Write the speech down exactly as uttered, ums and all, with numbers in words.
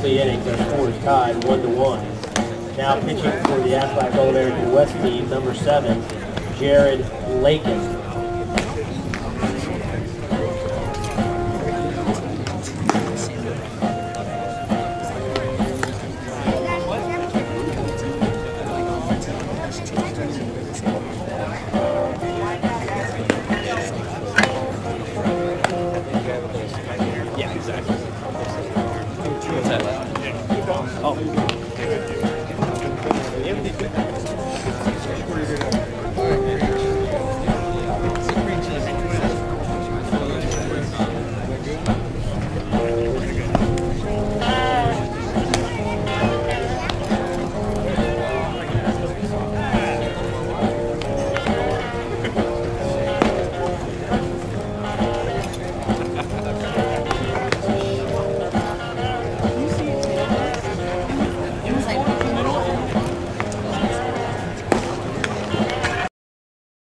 three innings, our score is tied one to one. Now pitching for the AFLAC All-American West team, number seven, Jared Lakind.